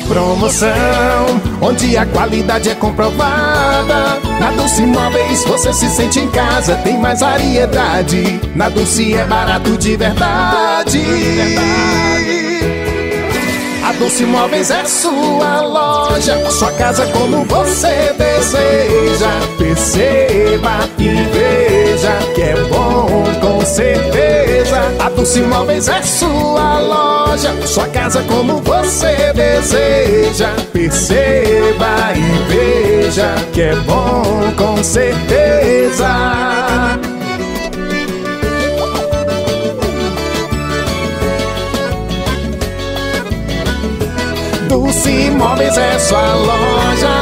promoção, onde a qualidade é comprovada. Na Dulce Móveis você se sente em casa, tem mais variedade. Na Dulce é barato de verdade. A Dulce Móveis é sua loja, sua casa como você deseja. Perceba e veja que é bom com certeza. A Dulce Móveis é sua loja, sua casa como você deseja. Perceba e veja que é bom com certeza. Dulce Móveis é sua loja.